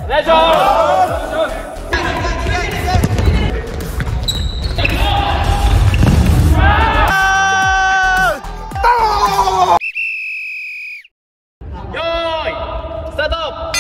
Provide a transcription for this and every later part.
願いします。よーいスタート。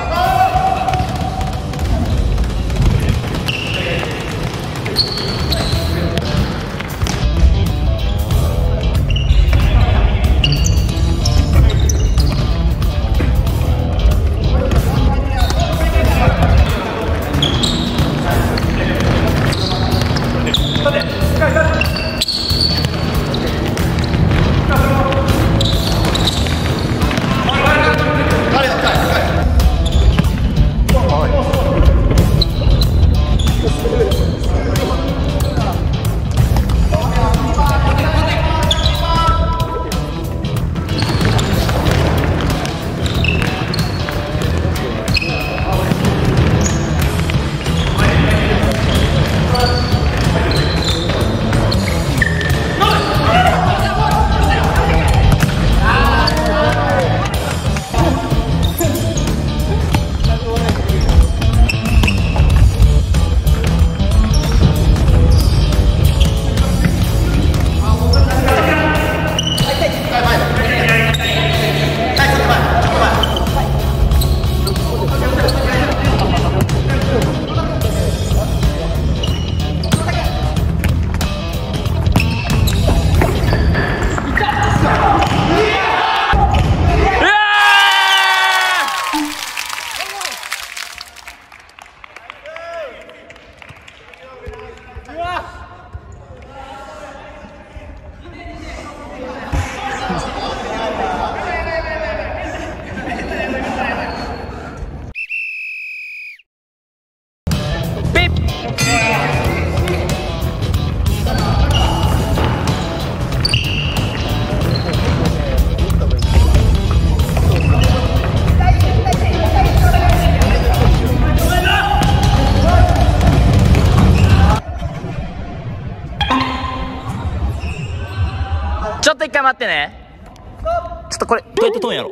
ちょっと一回待ってね。ちょっとこれどうやって飛ぶんやろ。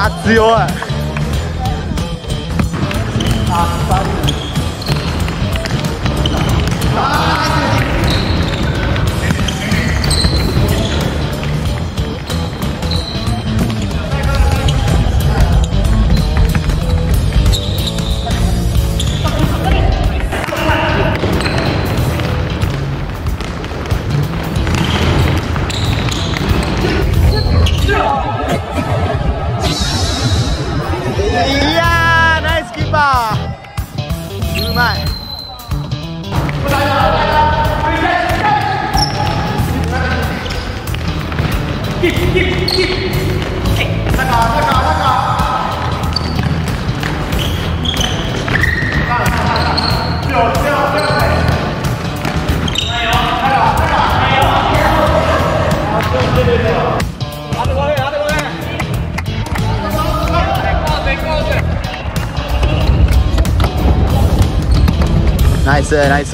強い。いやー、ナイスキーパー、うまい。ナイスナイス。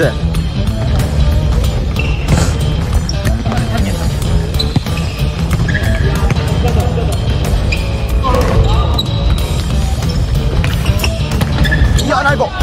いや、ナイボ。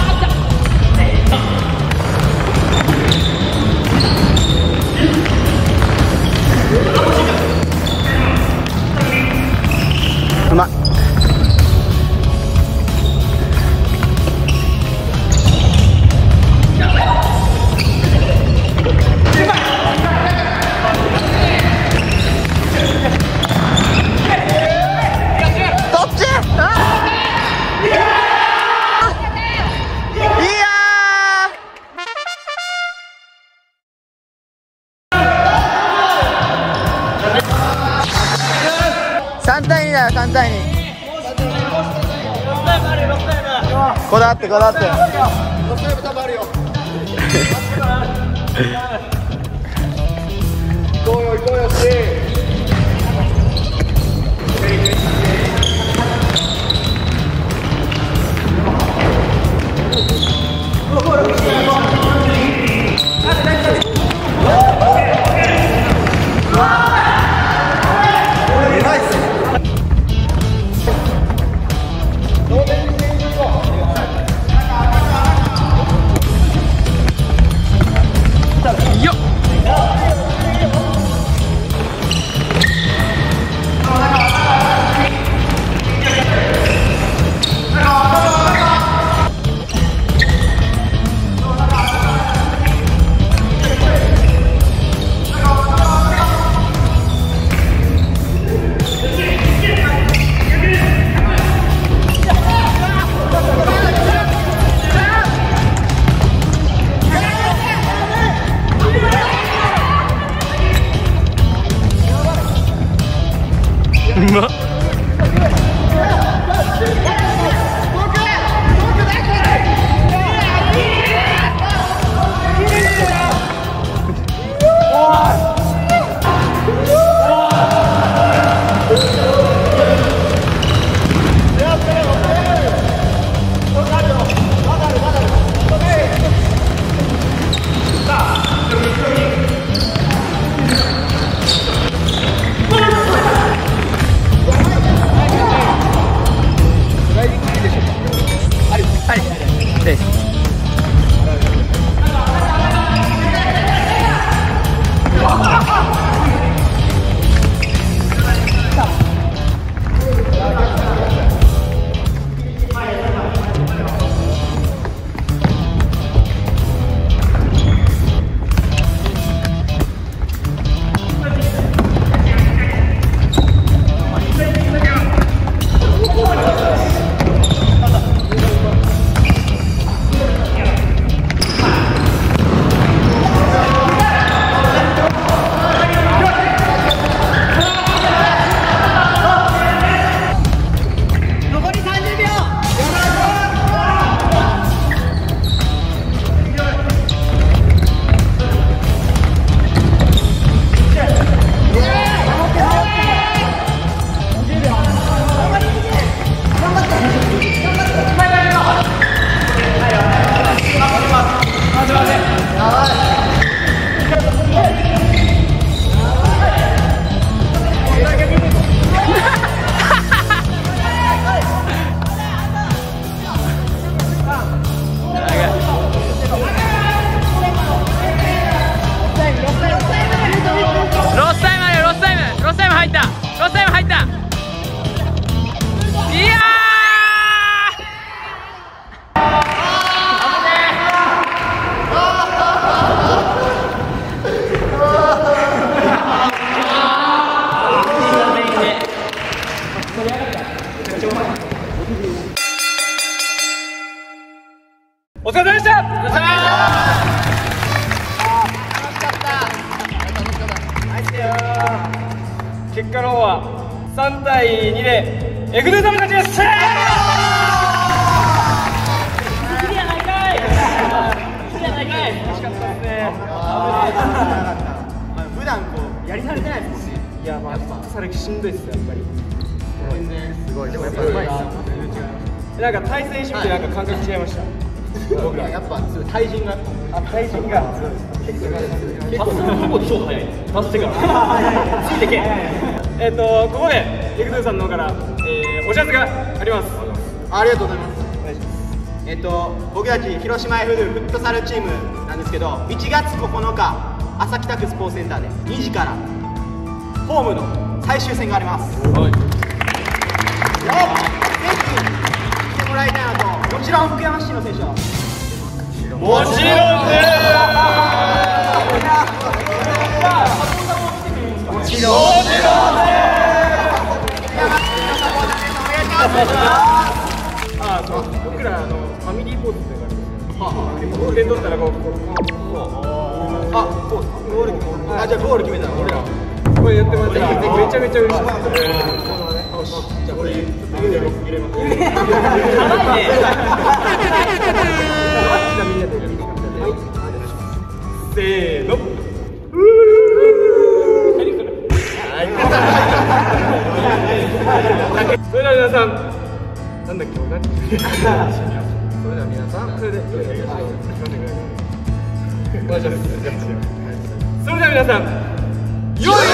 うまい。3対2だよ、3対2。こだわってこだわって。行こうよ行こうよし。うまっ。 疲れ様でした。結果の方は3対2でエグゼータの勝ちです。 普段こうやり慣れてないですもんね。 いや、まあされしんどいですよ、やっぱり。 全然すごい。でもやっぱうまいですよ。 なんか対戦してみてなんか感覚違いました。 僕らやっぱ対人が対人が結構ほぼ超早い。パスしてからついてけ。ここでエグゼーさんの方からお知らせがあります。 ありがとうございます。僕たち広島 F フットサルチームなんですけど、1月9日朝北区スポーツセンターで2時からホームの最終戦があります。ぜひ来てもらいたいなと。もちろん福山市の選手はもちろんです。 もちろん僕らファミリーポーズっていうか、ゴール点取ったらこうこうそうですか。ゴールじゃあゴール決めたら俺らこれやってもらってめちゃめちゃ嬉しいです。 じゃあこれちょっと入れます。 せーの。それでは皆さん、なんだっけ、何？それでは皆さん、それでは皆さん、良い